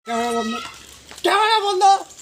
Camera বন্ধ, camera বন্ধ।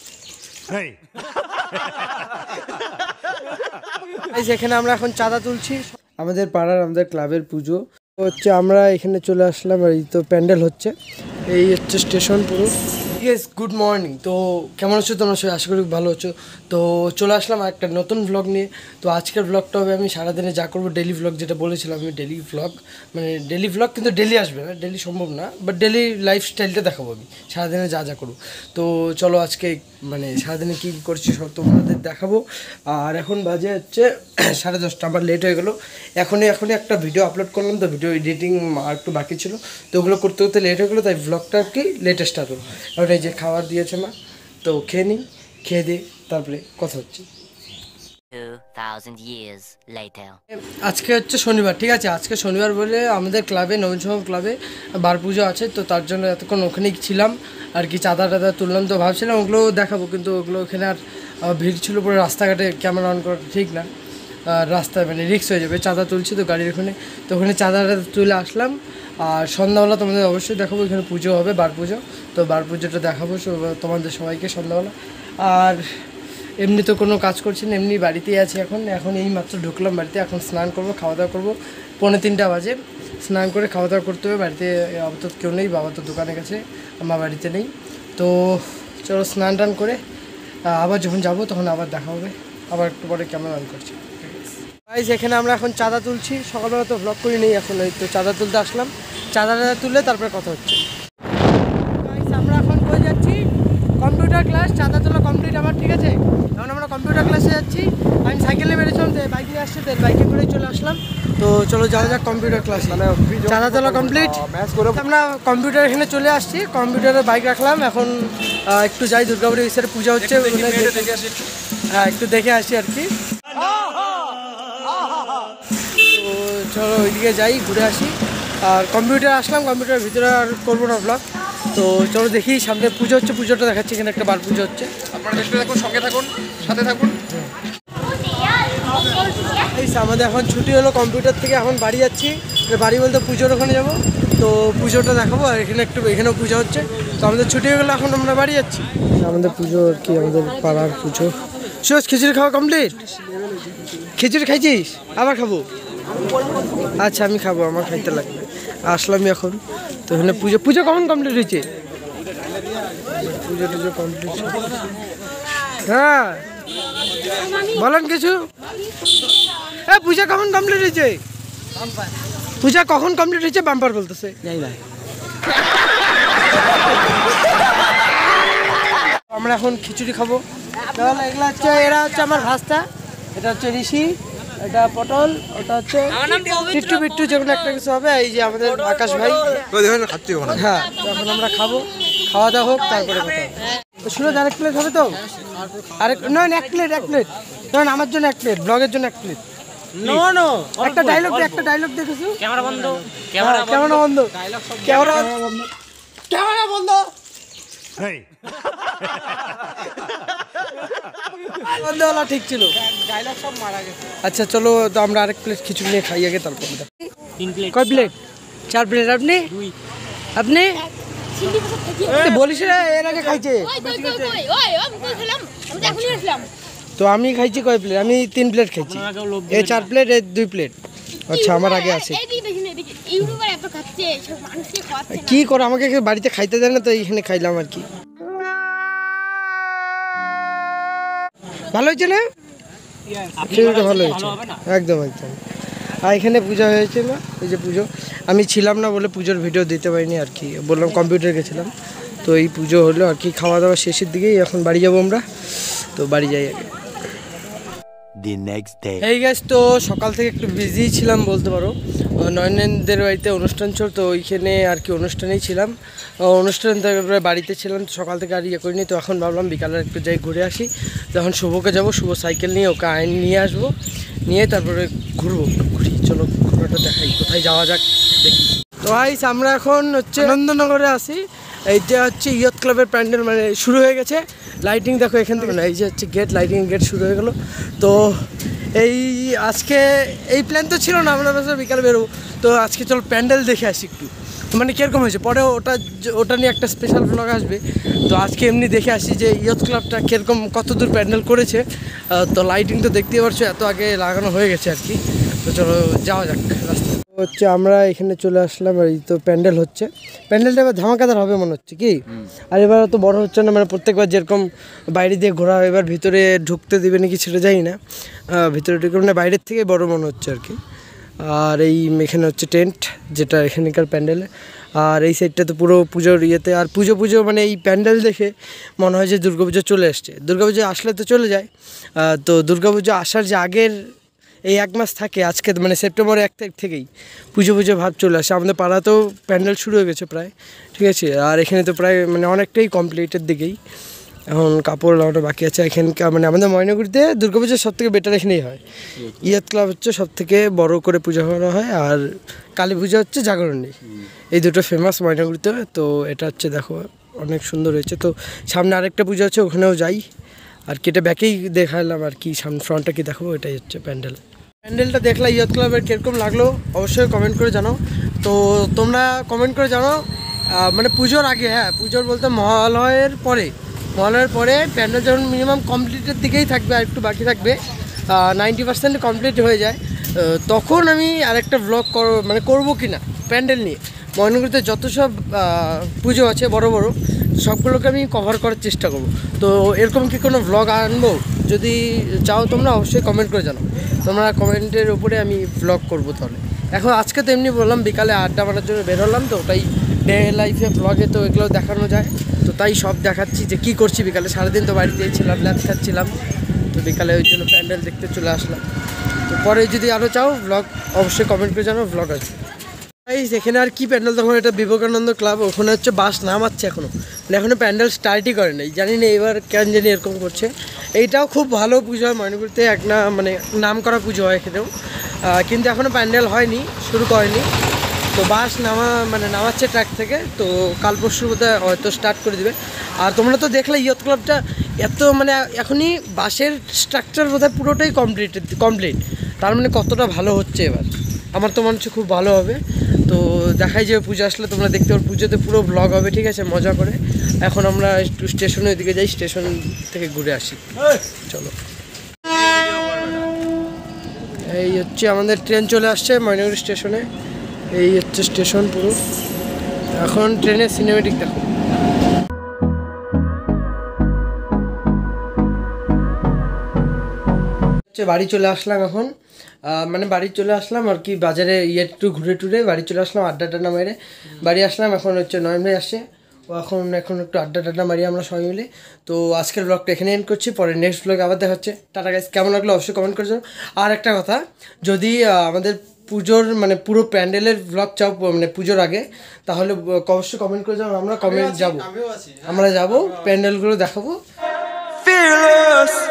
এখানে আমরা এখন চাঁদা তুলছি আমাদের পাড়ার, আমাদের ক্লাবের পুজো হচ্ছে। আমরা এখানে চলে আসলাম আর এই তো প্যান্ডেল হচ্ছে, এই হচ্ছে স্টেশন পুরো। Good morning. তো কেমন আছো তোমরা? আশা করি ভালো আছো। তো চলে আসলাম একটা নতুন ভ্লগ নিয়ে। তো আজকের ভ্লগটা হবে আমি সারাদিনে যা করবো, ডেলি ভ্লগ যেটা বলেছিলাম আমি, ডেলি ভ্লগ মানে ডেলি ভ্লগ, কিন্তু ডেলি আসবে না, ডেলি সম্ভব না, বাট ডেলি লাইফস্টাইলটা দেখাবো আমি সারাদিনে যা যা করবো। তো চলো আজকে মানে সারাদিনে কী করছি সব তোমাদের দেখাবো। আর এখন বাজে হচ্ছে 10:30, আমার লেট হয়ে গেলো। এখনই একটা ভিডিও আপলোড করলাম, তো ভিডিও এডিটিং আর একটু বাকি ছিল, তো ওগুলো করতে করতে লেট হয়ে গেলো, তাই ভ্লগটা আর কি লেটে স্টার্ট হলো। আর এই যে খাবার দিয়েছে মা, তো খেয়ে নিই, খেয়ে দিই, তারপরে কথা হচ্ছে। 2000 years later. আজকে হচ্ছে শনিবার, ঠিক আছে? আজকে শনিবার বলে আমাদের ক্লাবে, নবীন সংঘ ক্লাবে বার পুজো আছে, তো তার জন্য এতক্ষণ ওখানেই ছিলাম আর কি। চাঁদা টাদা তুললাম, তো ভাবছিলাম ওগুলো দেখাবো, কিন্তু ওগুলো ওখানে আর ভিড় ছিল পুরো, রাস্তাঘাটে ক্যামেরা অন করা ঠিক না, রাস্তায় মানে রিস্ক হয়ে যাবে। চাঁদা তুলছি তো গাড়ির ওখানে, তো ওখানে চাঁদাটা তুলে আসলাম। আর সন্ধ্যাবেলা তোমাদের অবশ্যই দেখাবো, এখানে পুজো হবে, বার পুজো, তো বার পুজোটা দেখাবো তোমাদের সবাইকে সন্ধ্যাবেলা। আর এমনি তো কোনো কাজ করছি না, এমনি বাড়িতেই আছি এখন এই মাত্র ঢুকলাম বাড়িতে। এখন স্নান করবো, খাওয়া দাওয়া করবো, 2:45 বাজে। স্নান করে খাওয়া দাওয়া করতে হবে। বাড়িতে আপাতত কেউ নেই, বাবা তো দোকানে গেছে, মা বাড়িতে নেই। তো চলো স্নান টান করে আবার যখন যাবো তখন আবার দেখা হবে, আবার একটু পরে ক্যামেরা অন করছি। গাইস এখানে আমরা এখন চাঁদা তুলছি, সকালবেলা তো ভ্লগ করি নেই, এখন এই তো চাঁদা তুলতে আসলাম। চাঁদাটা তুললে তারপরে কথা হচ্ছে। গাইস আমরা এখন কই যাচ্ছি? Computer class. চাঁদা তোলা কমপ্লিট আমার, ঠিক আছে? এখন আমরা কম্পিউটার ক্লাসে যাচ্ছি। আমি সাইকেলে বেরিয়েছিলাম, বাইক নিয়ে আসছে, বাইকে করেই চলে আসলাম। তো চলো যাওয়া যাক কম্পিউটার ক্লাস। চাঁদা তোলা কমপ্লিট, আমরা কম্পিউটার এখানে চলে আসছি। কম্পিউটারে বাইক রাখলাম, এখন একটু যাই, দুর্গাপুরে ঈশ্বরের পূজা হচ্ছে, হ্যাঁ একটু দেখে আসি আর কি। তো চলো ওইদিকে যাই, ঘুরে আসি। আর কম্পিউটার আসলাম, কম্পিউটারের ভিতরে আর করবো না ভ্লগ। তো চলো দেখি, সামনে পুজো হচ্ছে, পুজোটা দেখাচ্ছি। এখানে একটা বার পুজো হচ্ছে, আপনারা দেখতে থাকুন, সঙ্গে থাকুন, সাথে থাকুন। এই আমাদের এখন ছুটি হলো কম্পিউটার থেকে, এখন বাড়ি যাচ্ছি। বাড়ি বলতে পুজোর ওখানে যাবো, তো পুজোটা দেখাবো। আর এখানেও পুজো হচ্ছে, তো আমাদের ছুটি হয়ে গেলো, এখন আমরা বাড়ি যাচ্ছি। আমাদের পুজো আর কি, আমাদের পাড়ার পুজো। সুজ খিচুড়ি খাওয়া কমপ্লিট? খিচুড়ি খাইছিস? আবার খাবো? আচ্ছা আমি খাবো, আমার খাইতে লাগবে। আসলামই এখন, তো এখানে পুজো কখন কমপ্লিট হয়েছে? পুজো টুজো কমপ্লিট, হ্যাঁ বলেন কিছু। পূজা কখন কমপ্লিট হয়েছে? পূজা কখন কমপ্লিট হয়েছে? বাম্পার বলতেছে। আমরা এখন খিচুড়ি খাবো। তাহলে এগুলো হচ্ছে, এরা হচ্ছে আমার ভাস্তা, এটা হচ্ছে ঋষি, এটা পটল, ওটা হচ্ছে টিট্টু বিট্টু, যেগুলো একটা কিছু হবে। এই যে আমাদের আকাশ ভাই, হ্যাঁ। তো এখন আমরা খাবো, খাওয়া দাওয়া হোক, তারপরে কথা হবে। শুনো, আরেক প্লেট হবে তো? আরেক নয়, এক প্লেট নয়, আমার জন্য এক প্লেট, ব্লগের জন্য এক প্লেট। একটা ডায়লগ দেখেছো? ক্যামেরা বন্ধ, ক্যামেরা বন্ধ। ঠিক ছিল, ডায়লগ সব মারা গেছে। আচ্ছা চলো, তো আমরা আরেক প্লেট খিচুড়ি নিয়ে খাই আগে, তারপর। 3 প্লেট। কয় প্লেট? 4 প্লেট। আপনি বলিস এর আগে খাইছে? তো আমি খাইছি কয় প্লেট? আমি 3 প্লেট খাইছি, এই 4 প্লেট, এই 2 প্লেট। আচ্ছা আমার আগে আছে। কি করে, আমাকে বাড়িতে খাইতে দেয় না, তো এইখানে খাইলাম আর কি। ভালো হয়েছে না? ভালো হয়েছে, একদম। আর এখানে পূজা হয়েছে না, এই যে পুজো, আমি ছিলাম না বলে পুজোর ভিডিও দিতে পারিনি আর কি, বললাম কম্পিউটার গেছিলাম। তো এই পুজো হলো আর কি, খাওয়া দাওয়া শেষের দিকেই। এখন বাড়ি যাবো আমরা, তো বাড়ি যাই আগে। এই গাইস, তো সকাল থেকে একটু বিজি ছিলাম বলতে পারো, নয়নদের বাড়িতে অনুষ্ঠান চল, তো ওইখানে আর কি অনুষ্ঠানেই ছিলাম। অনুষ্ঠান তারপরে বাড়িতে ছিলাম, তো সকাল থেকে আর ইয়ে করিনি। তো এখন ভাবলাম বিকালে একটু যাই ঘুরে আসি। যখন শুভকে যাবো, শুভ সাইকেল নিয়ে ওকে নিয়ে আসবো, নিয়ে তারপরে ঘুরবো, ঘুরি। চলো ঘোরাটা দেখাই, কোথায় যাওয়া যাক দেখি। তো গাইস আমরা এখন হচ্ছে আনন্দনগরে আসি। এইটা হচ্ছে ইয়ত ক্লাবের প্যান্ডেল, মানে শুরু হয়ে গেছে। লাইটিং দেখো এখান থেকে, না এই যে হচ্ছে গেট, লাইটিং গেট শুরু হয়ে গেলো। তো আজকে এই প্ল্যান তো ছিল না, আমরা বিকালে বেরোবো। তো আজকে চলো প্যান্ডেল দেখে আসি একটু, মানে কীরকম হয়েছে, পরে ওটা নিয়ে একটা স্পেশাল ব্লগ আসবে। তো আজকে এমনি দেখে আসি যে ইয়থ ক্লাবটা কীরকম কতদূর প্যান্ডেল করেছে। তো লাইটিং তো দেখতেই পারছো এত আগে লাগানো হয়ে গেছে আর কি। তো চলো যাওয়া যাক রাস্তা হচ্ছে। আমরা এখানে চলে আসলাম, এই তো প্যান্ডেল হচ্ছে। প্যান্ডেলটা এবার ধামাকাদার হবে মনে হচ্ছে কি, আর এবার তো বড় হচ্ছে না, মানে প্রত্যেকবার যেরকম বাইরে দিয়ে ঘোরা হয়, এবার ভিতরে ঢুকতে দেবে নাকি সেটা যাই না, ভিতরে ঢুকে মানে বাইরের থেকে বড় মনে হচ্ছে আর কি। আর এই এখানে হচ্ছে টেন্ট, যেটা এখানকার প্যান্ডেলে। আর এই সাইডটা তো পুরো পুজোর ইয়েতে, আর পুজো মানে এই প্যান্ডেল দেখে মনে হয় যে দুর্গাপুজো চলে এসছে। দুর্গাপুজো আসলে তো চলে যায়, তো দুর্গাপুজো আসার যে আগের এই 1 মাস থাকে, আজকে মানে সেপ্টেম্বরের 1 তারিখ থেকেই পুজো ভাব চলে আসে। আমাদের পাড়াতেও প্যান্ডেল শুরু হয়ে গেছে প্রায়, ঠিক আছে। আর এখানে তো প্রায় মানে অনেকটাই কমপ্লিটের দিকেই, এখন কাপড় লাগানো বাকি আছে। এখানকার মানে আমাদের ময়নাগুড়িতে দুর্গাপুজো সবথেকে বেটার এখানেই হয়। ইয়থ ক্লাব হচ্ছে সবথেকে বড় করে পূজা করা হয়, আর কালী পুজো হচ্ছে জাগরণী, এই দুটো ফেমাস ময়নাগুড়িতে। তো এটা হচ্ছে দেখো অনেক সুন্দর হয়েছে। তো সামনে আরেকটা পুজো হচ্ছে, ওখানেও যাই আর কি। এটা ব্যাকেই দেখালাম আর কি, সামনে ফ্রন্টটা কি দেখো, এটাই হচ্ছে প্যান্ডেলটা দেখলা ইয়থ ক্লাবের কীরকম লাগলো অবশ্যই কমেন্ট করে জানাও। তো তোমরা কমেন্ট করে জানাও মানে পুজোর আগে, হ্যাঁ পুজোর বলতে মহালয়ের পরে প্যান্ডেল যখন মিনিমাম কমপ্লিটের দিকেই থাকবে, আর একটু বাকি থাকবে, 90% কমপ্লিট হয়ে যায়, তখন আমি আরেকটা ব্লগ করবো কি না প্যান্ডেল নিয়ে। ময়নাগুড়িতে যত সব পুজো আছে বড় সবগুলোকে আমি কভার করার চেষ্টা করব। তো এরকম কি কোনো ব্লগ আনবো, যদি চাও তোমরা অবশ্যই কমেন্ট করে জানাও। তোমরা কমেন্টের উপরে আমি ব্লগ করব তাহলে। এখন আজকে তো এমনি বললাম বিকালে আড্ডা মারার জন্য বের হলাম, তো ওটাই ডে লাইফে ব্লগে তো এগুলো দেখানো যায়। তো তাই সব দেখাচ্ছি যে কী করছি বিকালে। সারাদিন তো বাড়িতেই ছিলাম, ল্যাচ খাচ্ছিলাম, তো বিকালে ওই জন্য প্যান্ডেল দেখতে চলে আসলাম। তো পরে যদি আরও চাও ব্লগ অবশ্যই কমেন্ট করে জানাও, ব্লগ আসবে। এখানে আর কি প্যান্ডেল, তখন এটা বিবেকানন্দ ক্লাব, ওখানে হচ্ছে বাস নামাচ্ছে এখনও, মানে এখনও প্যান্ডেল স্টার্টই করে নাই, জানি না এবার কেন জানি এরকম করছে। এইটাও খুব ভালো পুজো হয় ময়নাগুড়িতে, মানে নাম করা পুজো হয় এখানেও, কিন্তু এখনও প্যান্ডেল হয়নি, শুরু করেনি। তো বাস নামাচ্ছে ট্র্যাক থেকে, তো কাল পরশুর মধ্যে হয়তো স্টার্ট করে দিবে। আর তোমরা তো দেখলে ইয়থ ক্লাবটা এত মানে এখনই বাসের স্ট্রাকচার বোধহয় পুরোটাই কমপ্লিট, তার মানে কতটা ভালো হচ্ছে এবার। আমার তো মনে হচ্ছে খুব ভালো হবে। তো দেখাই যাবে পুজো আসলে, তোমরা দেখতে পারো পুজোতে পুরো ব্লগ হবে, ঠিক আছে, মজা করে। এখন আমরা একটু স্টেশনের দিকে যাই, স্টেশন থেকে ঘুরে আসি, চলো। এই হচ্ছে আমাদের ট্রেন চলে আসছে ময়নাগুড়ি স্টেশনে, এই হচ্ছে স্টেশন পুরো। এখন ট্রেনের সিনেমেটিক দেখো। বাড়ি চলে আসলাম এখন, মানে বাড়ি চলে আসলাম আর কি, বাজারে একটু ঘুরে টুরে বাড়ি চলে আসলাম, আড্ডা মেরে বাড়ি আসলাম। এখন হচ্ছে নয়ন ভাই আসছে, ও এখন একটু আড্ডা মারি আমরা সবাই মিলে। তো আজকের ব্লগটা এখানে এন্ড করছি, পরে নেক্সট ব্লগে আবার দেখা হচ্ছে। টাটা গাইস, কেমন লাগলো অবশ্যই কমেন্ট করে জানাও। আর একটা কথা, যদি আমাদের পুজোর মানে পুরো প্যান্ডেলের ব্লগ চাও মানে পুজোর আগে, তাহলে অবশ্যই কমেন্ট করে যাও, আমরা যাবো, আমরা যাবো প্যান্ডেলগুলো দেখাবো।